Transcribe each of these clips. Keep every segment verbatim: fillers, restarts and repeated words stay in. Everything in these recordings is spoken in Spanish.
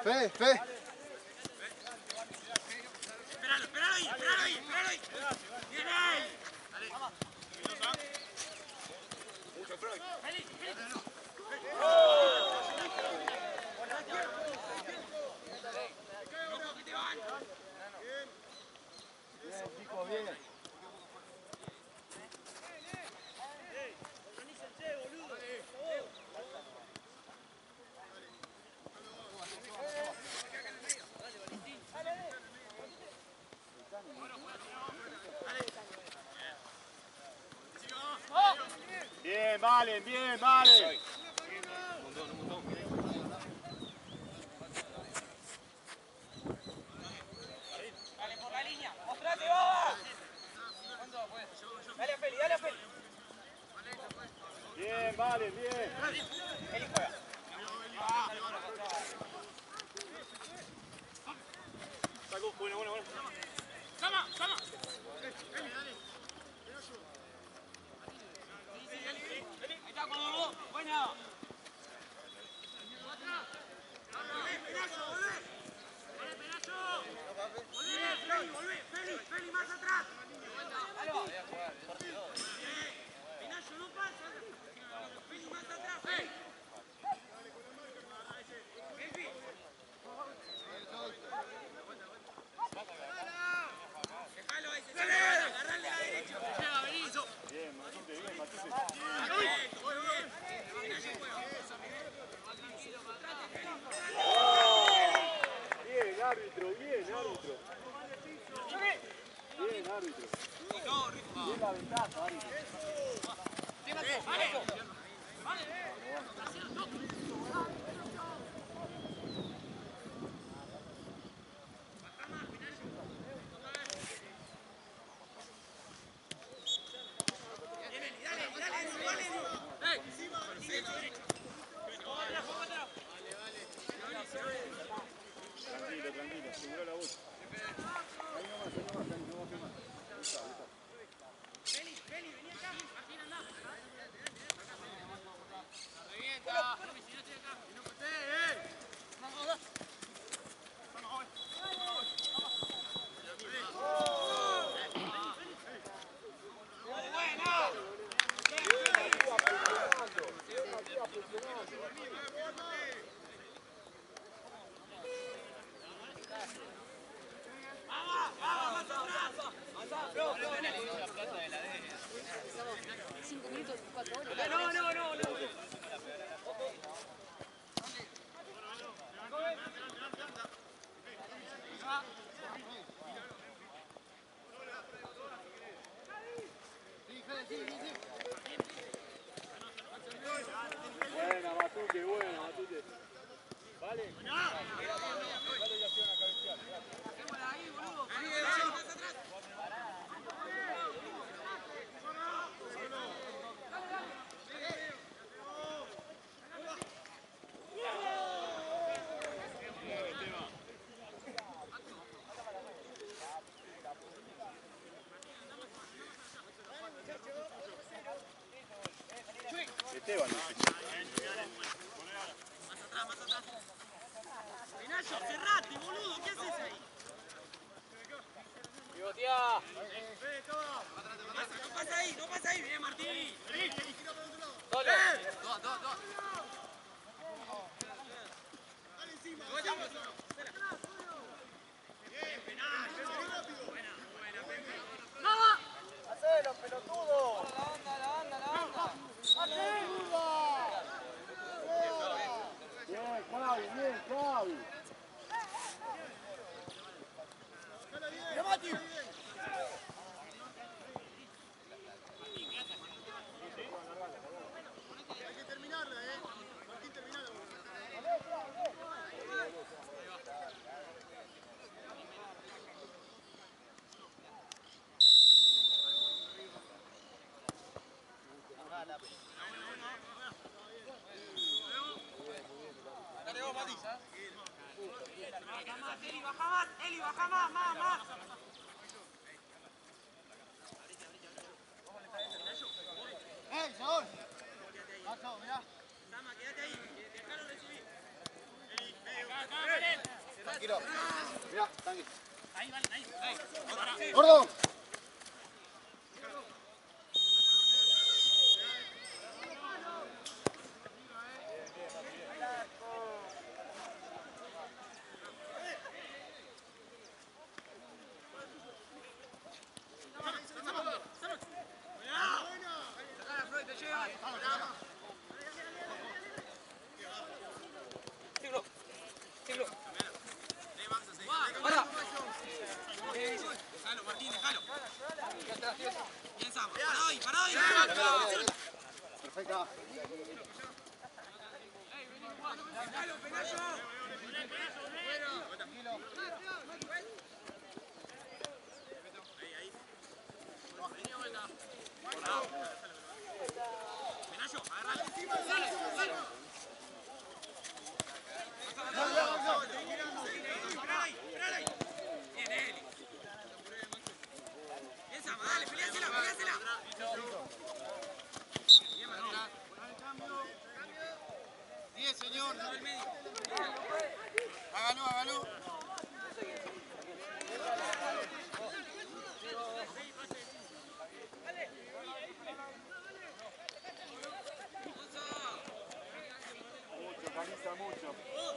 Fe, fe. Esperalo, esperalo ahí, esperalo ahí, esperalo ahí. Bien ahí. Mucho Freud. Feli, Feli. Bien, chicos, bien. Bien, Valen, bien, Valen. Dale por la línea, mostrate, Baba. Dale a Feli, dale a Feli. Bien, Valen, bien. Feli juega. Sacó, bueno, bueno, bueno. ¡Sama, sama! Ahí está, cuando vos. Buena. Volvé, Penacho, volvé. Volvé, Penacho. Volvé, Feli, volvé. Feli, Feli, más atrás. Dale, va. Penacho, no pasa. Feli, más atrás, Feli. Elfi. Dejalo ahí, se sale. Agarrale a la derecha. Lleva, vení. Bien, Matute, bien, Matute. Bien, árbitro, bien, árbitro. Bien, árbitro. Bien la ventaja, árbitro. Vale. Tranquilo, tranquilo, aseguró la voz. Ahí nomás, ahí nomás, ahí nomás, ahí nomás. Ahí está, ahí está. Feli, Feli, vení acá. Martín, andá. Revienta. Si no estoy acá. Si no corté, eh. Vamos, vamos. Vamos, cinco minutos, cuatro horas. no, no, no, no. Buena, Matute, buena, Matute. Vale. Vale, ya hacían a cabecear. Ahí, boludo. Más atrás. Esteban. Penacho, cerrate, boludo. ¿Qué haces ahí? Pivotea. No pasa ahí, no pasa ahí. Viene Martín. Dale. Dos, dos, dos. Dale encima. Bien, Penacho. Buena, buena, Pepe. ¡No! ¡Hacelo, pelotudo! La onda, la onda, la onda. Bien, Javi, bien, Javi. ¡Mira, Mati! Hay que terminarla, ¿eh? Martín, terminala. Dale vos, Mati. Baja más, Eli, baja más, Eli, baja más, más, más. ¡Eh, Saúl! Macho, mirá. Sama, quédate ahí, dejalo recibir. Eli, medio. Tranquilo. Mirá, tranquilo. ¡Gordo! Perfecta. Hágalo, hágalo. Mucho, Carita, mucho.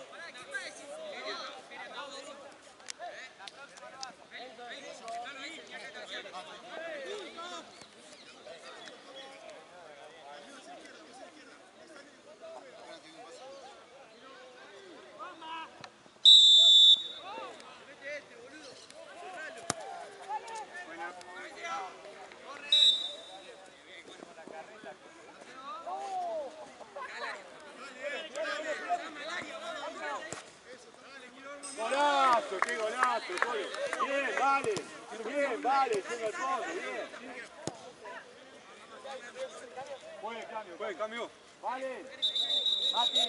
Golazo, qué golazo, Colo. Bien, vale. Bien, vale, llega al fondo, bien. Buen cambio, buen cambio. Vale. Mati.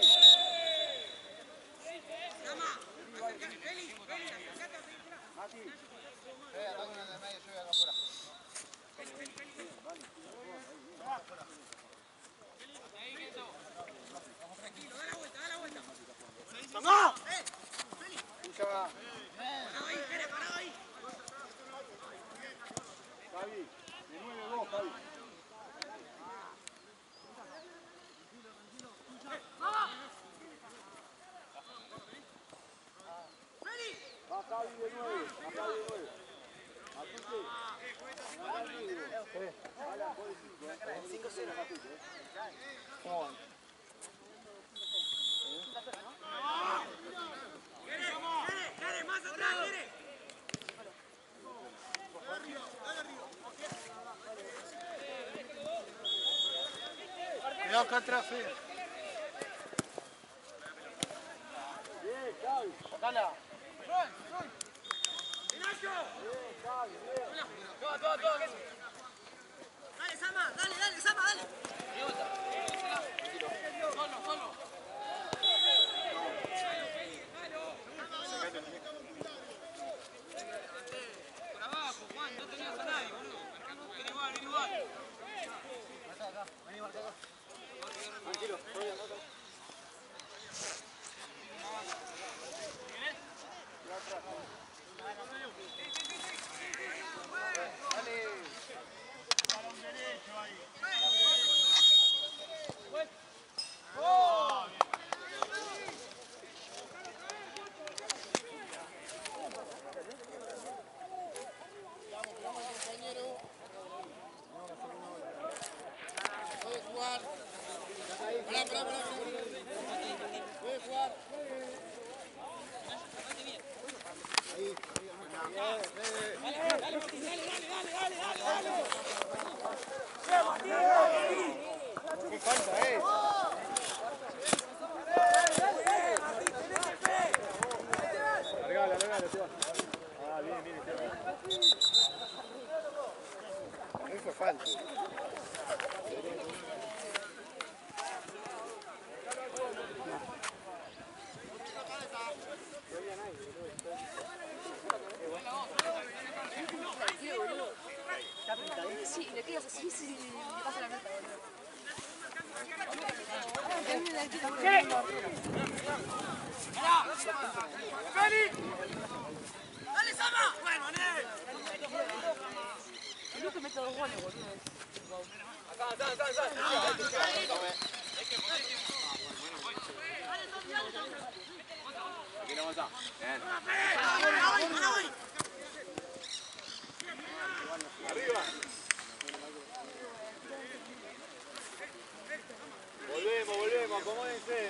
Mati. Eh, acá con el de medio, yo voy acá afuera. Tranquilo, da la vuelta, da la vuelta. ¡Vamos! Escucha. Parado ahí, Jere, parado ahí. Javi, de nueve dos, Javi. Va Javi de nueve, va Javi de nueve. Matute. Alan, vos de cinco, eh. cinco cero, Matute, eh. ¿Cómo van? Jere, Jere, Jere, más atrás, Jere. Cuidado acá atrás, eh. Bien, Javi. Sacala. ¡Pinacho! Bien, Javi, bien. ¡Toma, toma, toma! Dale, Sama, dale, dale, Sama, dale. ¡Solo, solo! Por abajo, Juan, no tenías a nadie, boludo. Viene igual, viene igual. Vení, marca acá. Tranquilo, todavía no. Dale. Balón derecho ahí. ¡Dale, Sama! Bueno, Nel. Yo que meto dos goles, boludo. Acá, acá, acá, acá. Aquí no avanza. Bien. Arriba. Volvemos, volvemos, acomódense.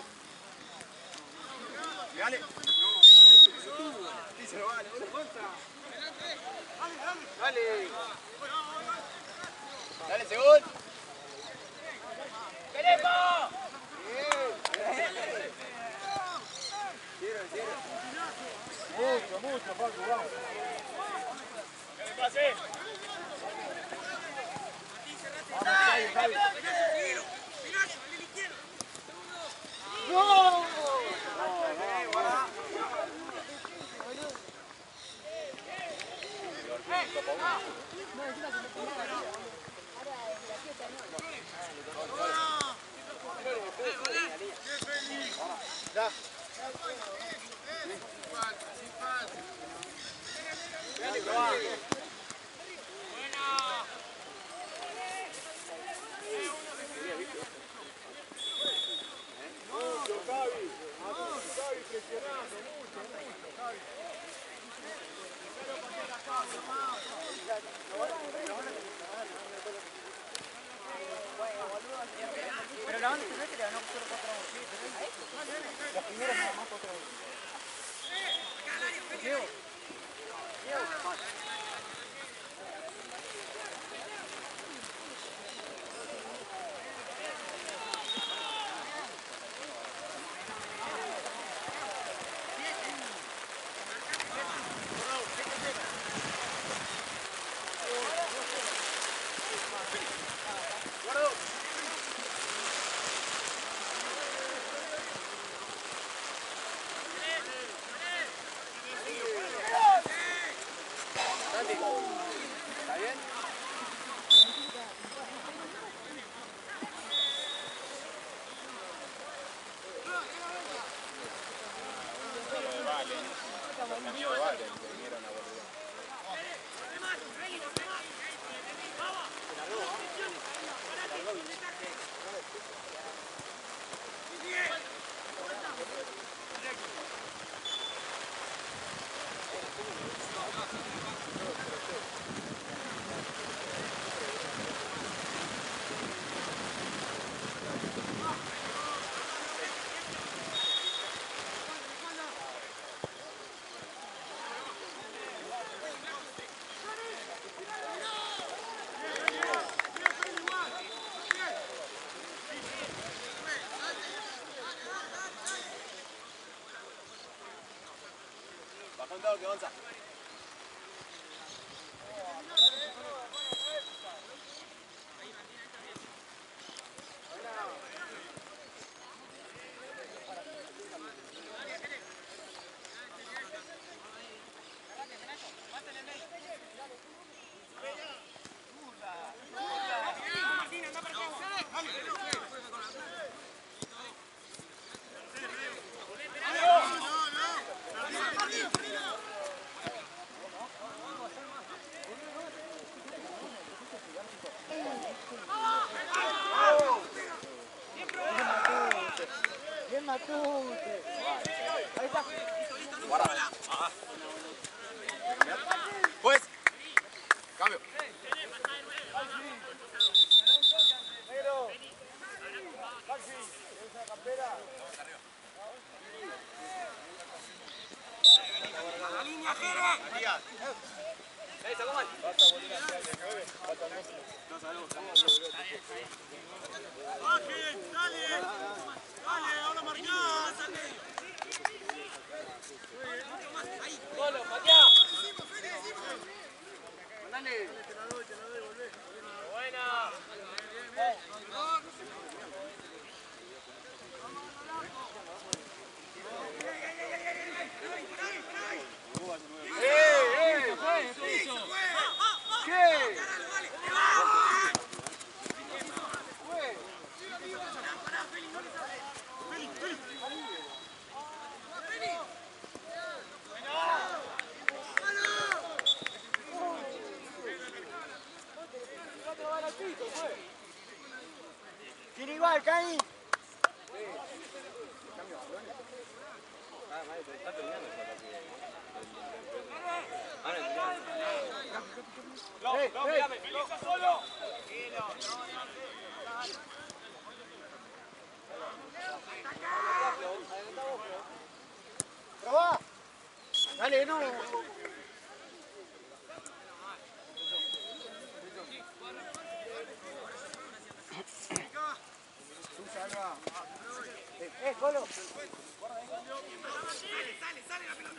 Dale. Sí, se lo vale, dale. Dale, segundo. ¡Queremos! Mucho, mucho, Paco, vamos. ¿Qué le pase? Vamos, Javi, Javi. ¡No! Ya. Mucho, Javi. Javi presionando, mucho, mucho, Javi. Pero la banda se ve que le ganó solo cuatro a uno. La primera nada más cuatro a uno. Diego. Diego. ¿Está bien? Vale. Los amigos de Vale que vinieron a volver. Bajón todo que avanza. Bien Matute. Ahí está. Guarda. Pues. Cambio. Negro. Maxi, ¿tienes una campera? ¡La línea, Jere! Matías. Ahí, sacó mal. Basta volver a hacer el nueve. Falta Messi. No sabemos. ¡Ángel, dale! ¡Dale, ahora marcás! Solo, Matías. Mandale. Buena. ¡Eh, eh! ¿Qué? ¡Pará, Feli, no le sabes! Dale, no. Eh, eh, Colo. Sale, sale la pelota.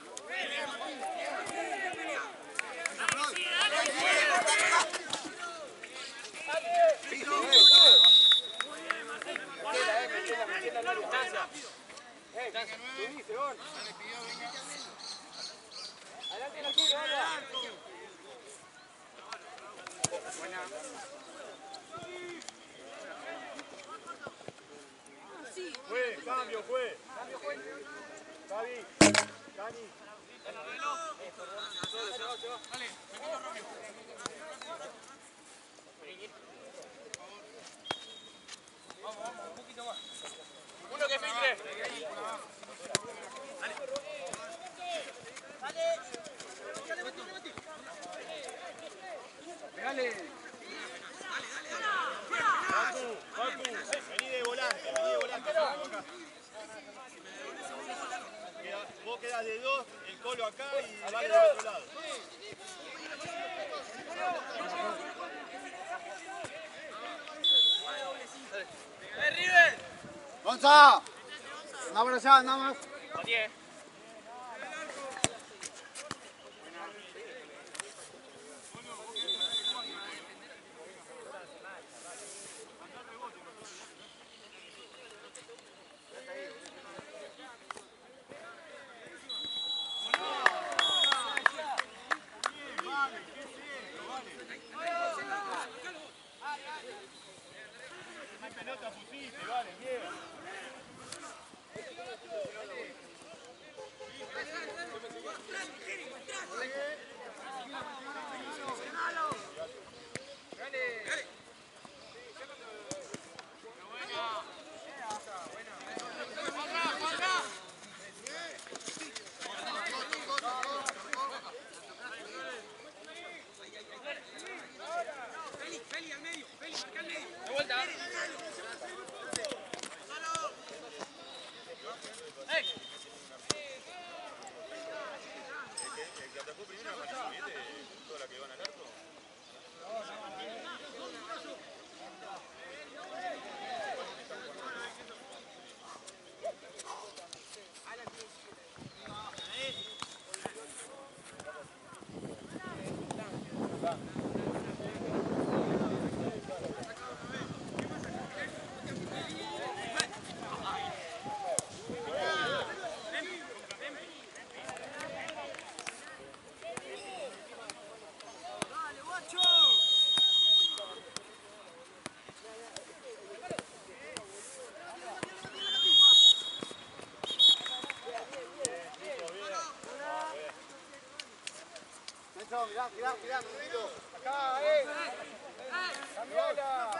Adelante la tuya, Fue, cambio, fue. David, Dani. Uno que filtre. Pegale. Facu, Facu, vení de volante, vení de volante. Facu, acá. Queda- vos quedás de dos, el Colo acá y vale del otro lado. ¡Eh, River! Gonza. Una abrazada, nada más. Matías. ¿Qué pelota pusiste? Vale, bien. Feli, Feli al medio, Feli, marca al medio. De vuelta. ¡Ey! El que atacó primero era Manuel, ¿viste? Toda la que van al arco. Nelson, mirá, mirá, mirá, Rubito. Acá, eh. Cambiala.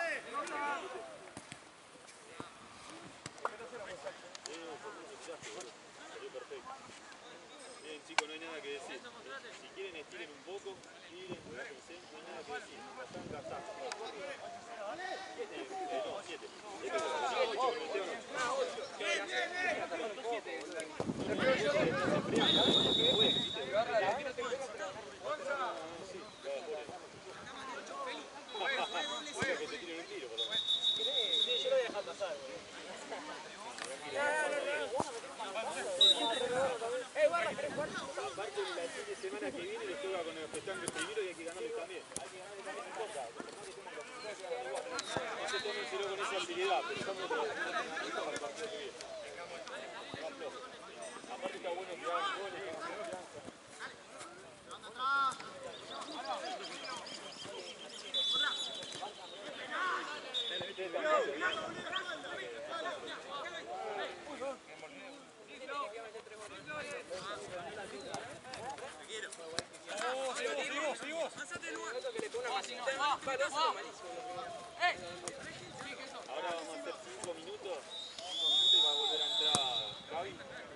Salió perfecto. Bien, chicos, no hay nada que decir. Si quieren, estiren un poco, estiren, relájense, no hay nada que decir. La están gastando. Siete, eh, no, siete. Este es el ocho, con el Teo no. Bueno, que te tiren un tiro, por lo menos. Sí, yo lo voy a dejar pasar, boludo. Aparte, el fin de semana que viene les toca con los que están de primero y hay que ganarles también. No se tómenselo con esa seriedad, pero estamos trabajando para el partido que viene. Aparte está bueno que hagan goles, que hagan confianza. Ahora vamos a hacer cinco minutos, cinco minutos y va a volver a entrar Javi.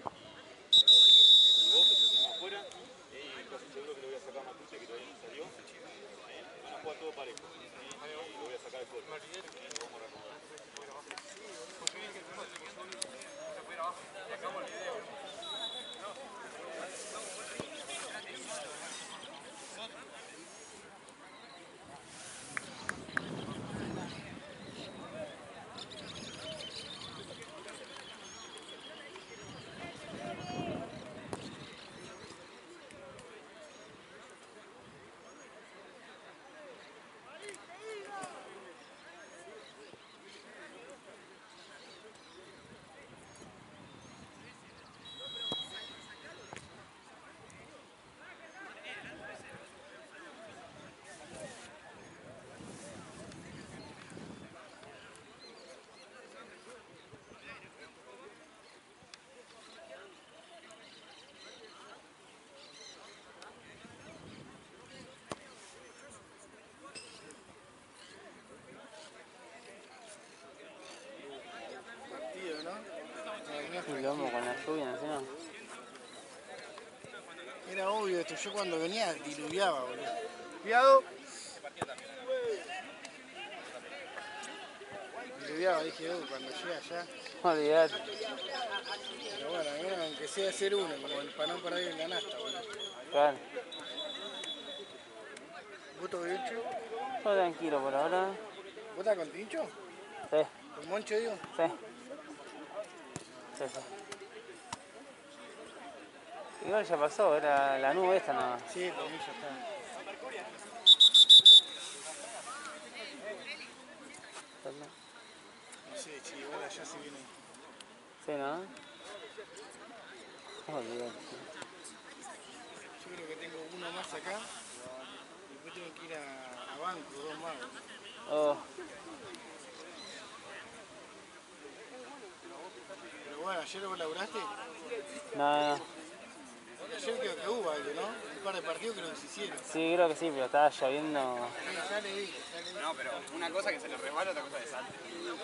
Y vos, que te tenemos afuera. Y casi seguro que lo voy a sacar a Matuche, que todavía no salió. ¿Eh? Van a jugar todo parejo. ¿Eh? Y lo voy a sacar al gol. ¿Eh? Lo vamos a reacomodar. Quilombo con la lluvia encima. Era obvio esto, yo cuando venía diluviaba, boludo. Cuidado. Diluviaba, dije, oh, cuando llegue allá. Olvidate. Pero bueno, bueno, aunque sea hacer uno, como el para no perder en la nasta, boludo. Claro. ¿Vos todo bien, Chu? Todo tranquilo por ahora. ¿Vos estás con Tincho? Sí, ¿Con Moncho, digo? sí. Sí, sí. Igual ya pasó, era la nube esta nada más. Sí, por mí ya está. No sé, che, igual allá se viene. Sí, ¿no? Olvidate. Yo creo que tengo uno más acá. Y después tengo que ir a, a banco, dos más. Oh. Pero bueno, ¿ayer vos laburaste? No, no. Porque ayer creo que hubo algo, ¿no? Un par de partidos creo que se hicieron. Sí, creo que sí, pero estaba lloviendo. Sí, ya le vi, ya le vi. No, pero una cosa que se le resbala, otra cosa que salte.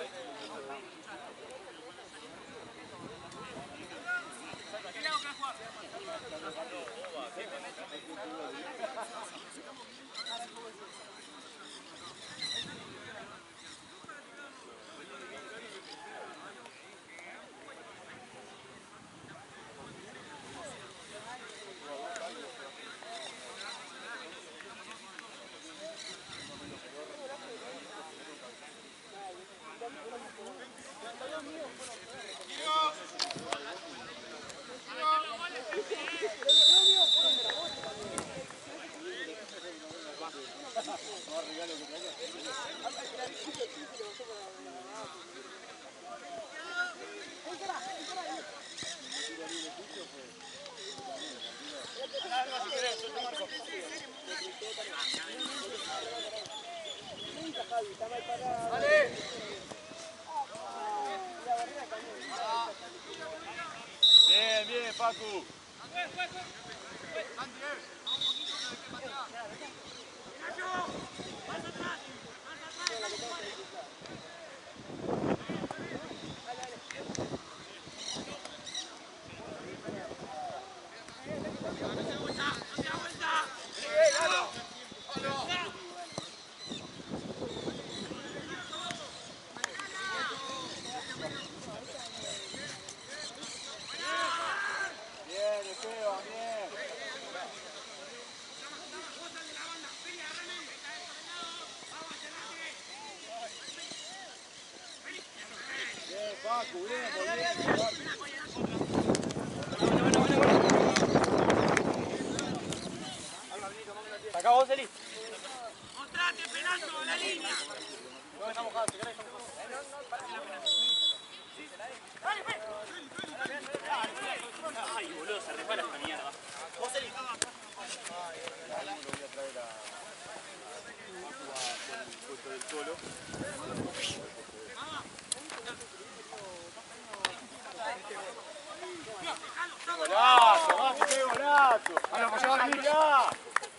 Bien, bien, Facu. Bien, Esteban, bien. Bien, Facu, bien, muy bien. Acá vos, Eli. ¡Mostrate, pedazo, a la línea! Ay, boludo, se resbala esta mierda. Vos, Eli. Puesto del Colo. Golazo, Mati, qué golazo. A lo apoyaba a ya.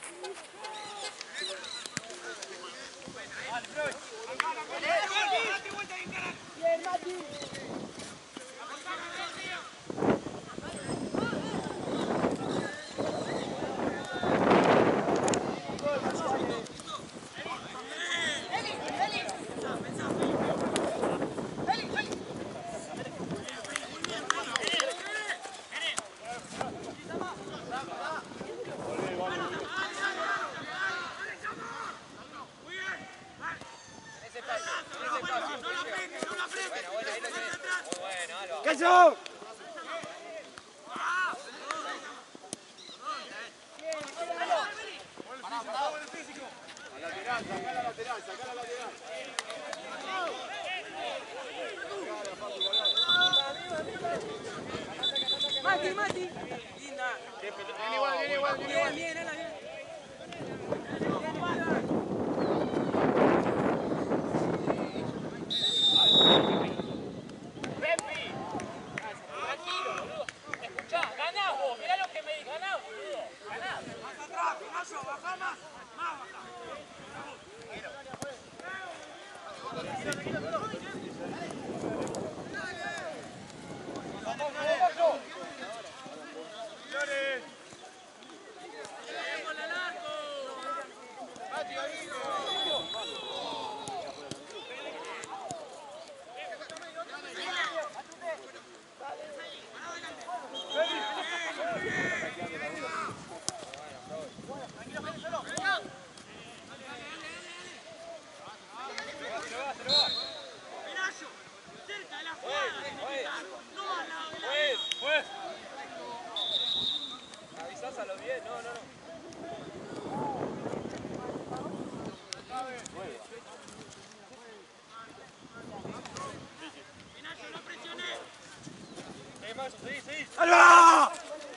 ¡Cacho! A lateral, sacá la lateral, sacá la lateral. Mati, Mati. Linda. Viene igual, viene igual, viene igual. Bien, bien, bien. Escuchá, ganá vos, mirá lo que me digas, ganá, boludo. Ganá. Más atrás, Pinazo, baja más. Más baja. Vamos, ¡Alba!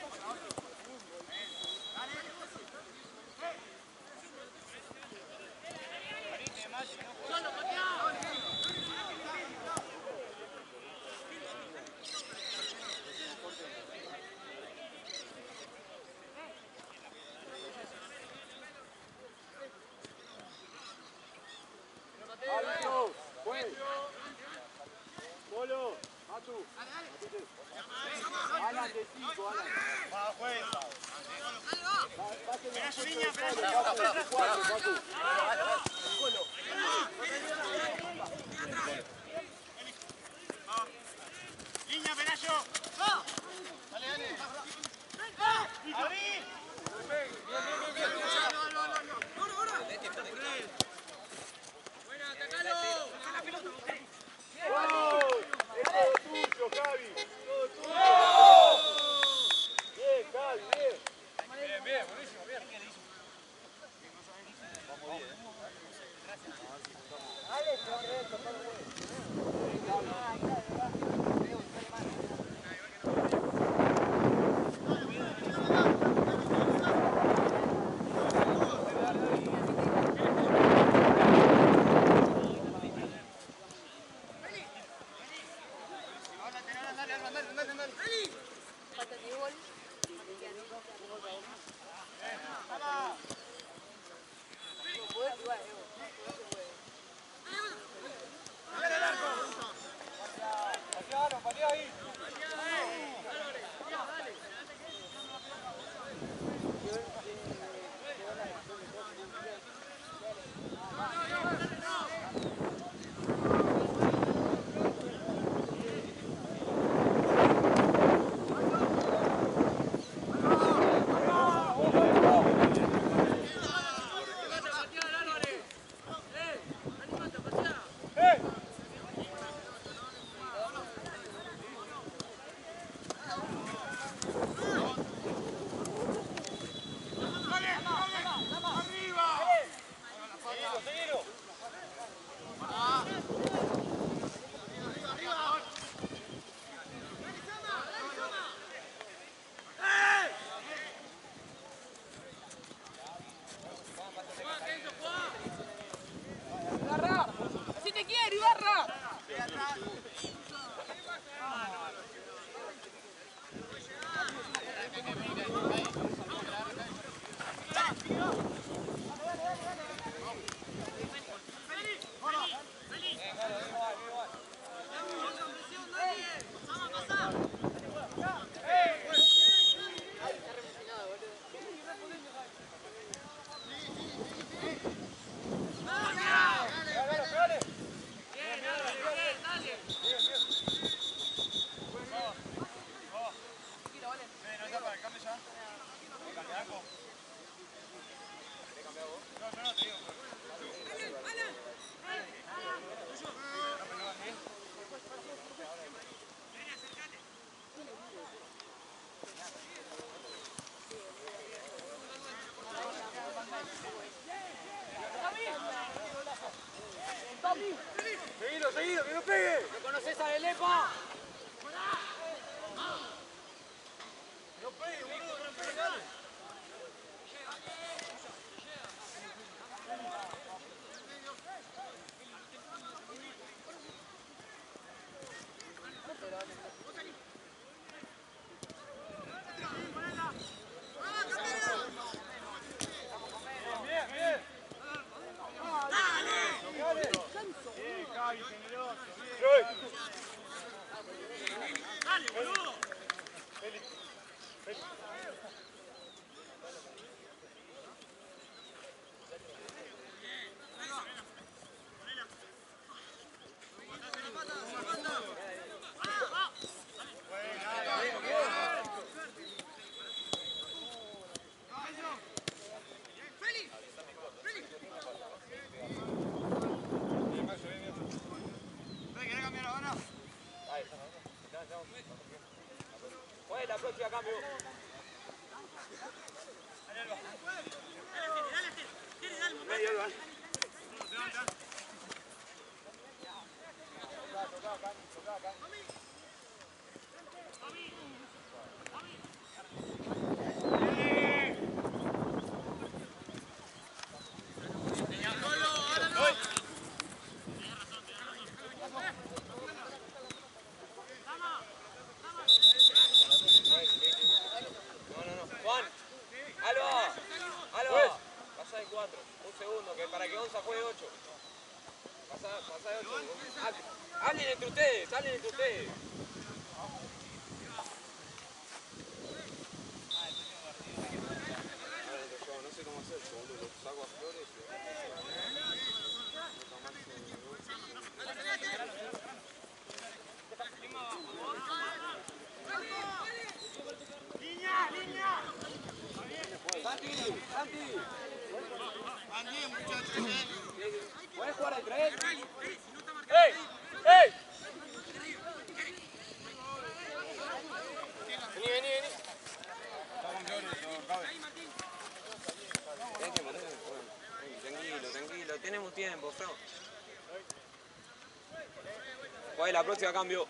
Alto, pues. Polo, Matu. Alan de cinco, Alan. ¡Va, juez! Pedazo línea, pedazo. Cuatro, Matu. Línea, Pelayo. Dale, dale. ¡Abrí! Buena, atacalo. ¡Vamos! Es todo tuyo, Javi. Todo tuyo. Bien, Javi, bien. Bien, bien, buenísimo, bien. ¡Si te quiero, Ibarra! Seguilo, seguilo, que no pegue. ¿No conoces a Belepa? No pegue, boludo, no pegue, dale. Bien, bien. Dale. Bien, Javi, generoso. Bien. Dale, boludo. Félix. Félix. Juez, la próxima cambio. Medio, Alba. Tommy. Salen entre ustedes. Yo no sé cómo hacer, boludo. Los saco a flores. ¡Línea, línea! Santi, Santi. Van bien, muchachos, eh. ¿Puedes jugar de tres? ¡Ey! ¡Ey! Vení, vení, vení. Tranquilo, tranquilo. Tenemos tiempo, Fro. Juega la próxima cambio.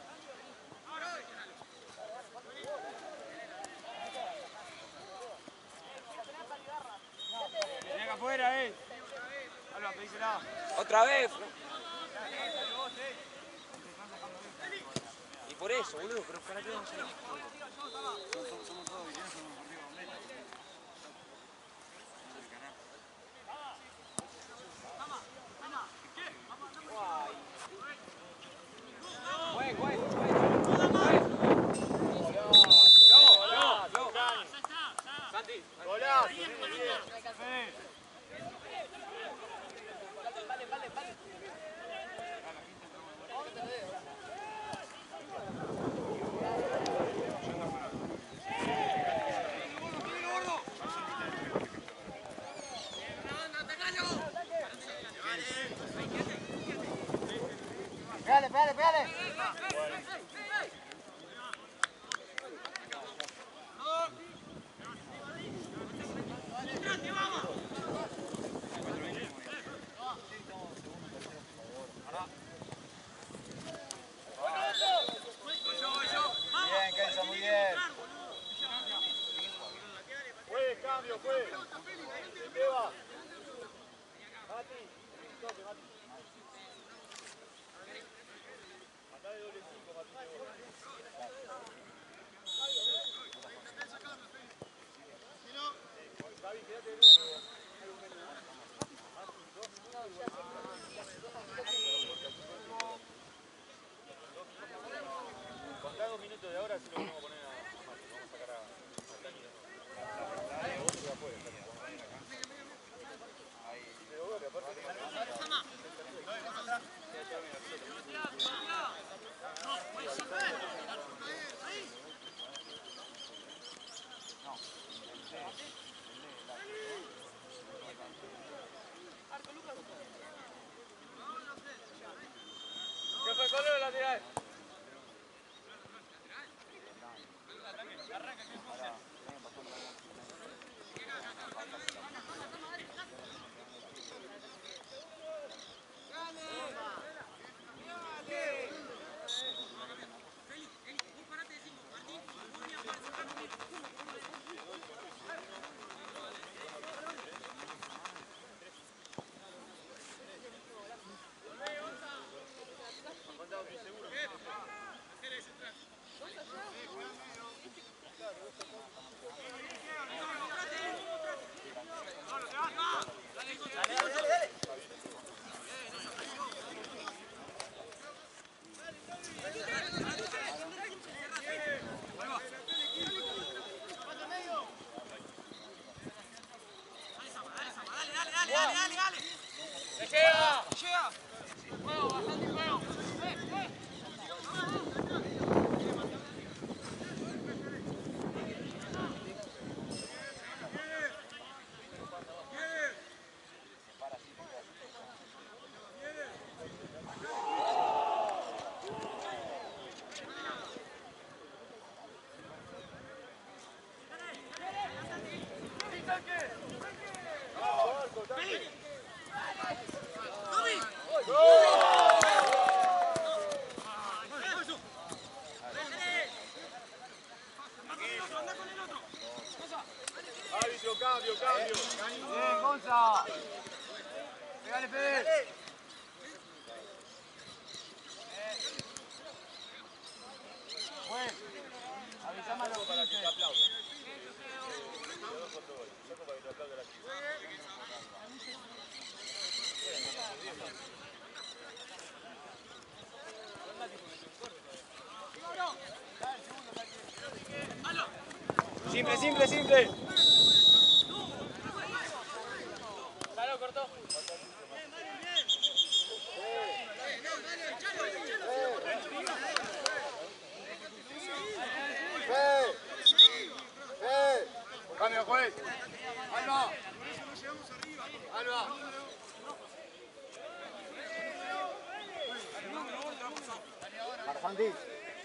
Venga afuera, eh. Alba, pedísela. Otra vez. Y por eso, boludo, pero para qué vamos a ir. Juez, juez, juez. Santi. Golazo. Pégale, pégale, pégale. Bien, Kenzo, muy bien. Fue, cambio, fue. ¿Qué va? Mati, toque, Mati. Andá de doble cinco, Mati. Gaby, quédate de nuevo. Contá dos minutos de ahora si lo vamos a poner a Mati. Vamos a sacar a Dani de nuevo. Otro de afuera, Dani. Pero bueno, aparte ¿Qué fue color lateral? Árbitro, cambio, cambio. Bien, Gonza. Pégale, Fede. Juez, avísame a los Para que te quince. aplaudan. Dos otro gol. Saco para que te aplaude la chica. Bueno, por diez. Simple, simple, simple. Dale, cortó. Cambio, juez. Alba. Alba. Arfandi.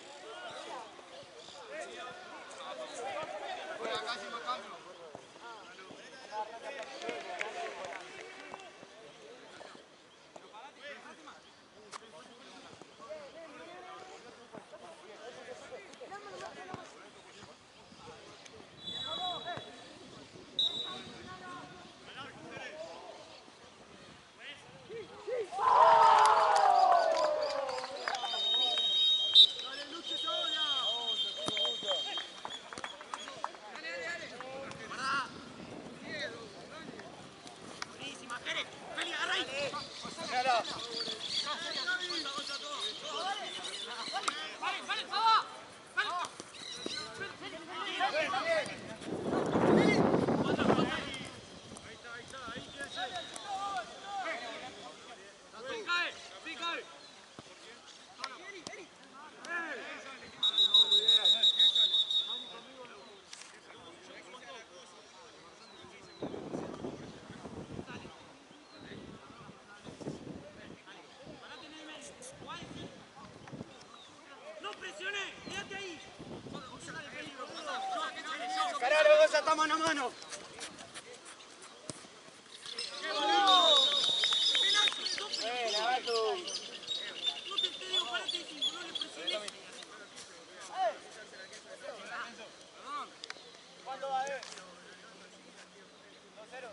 Estamos mano a mano. ¿Cuánto va, eh? dos cero.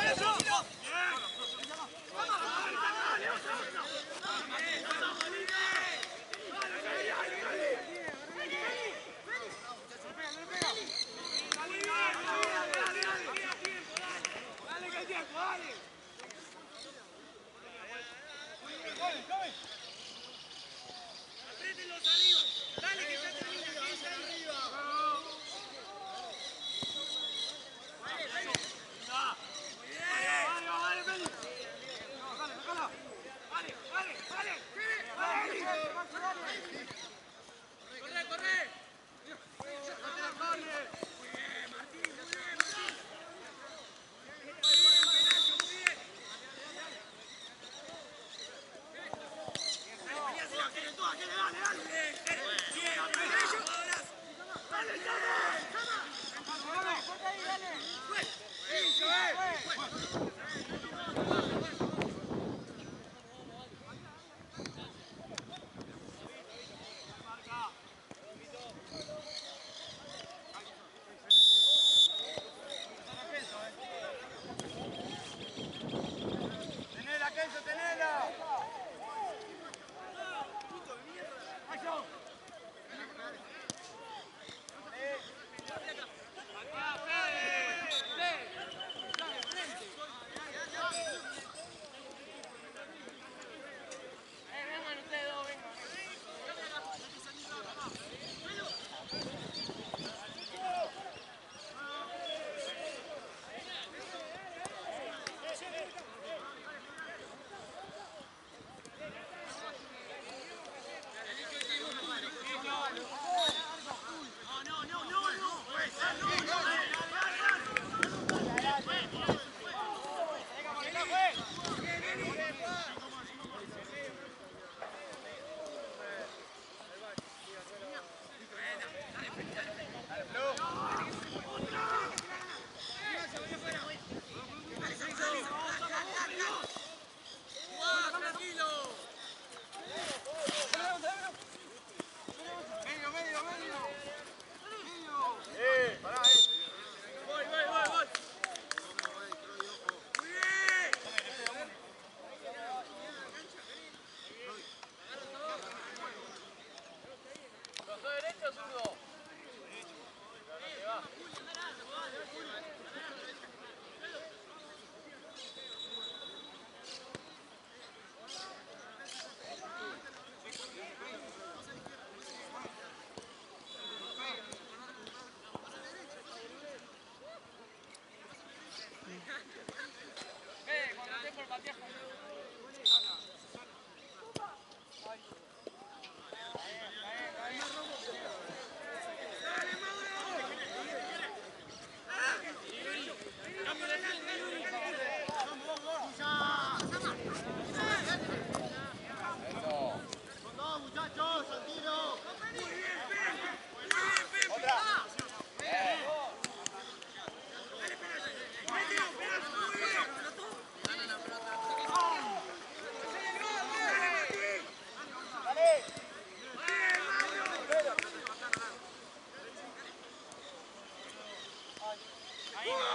Ahí,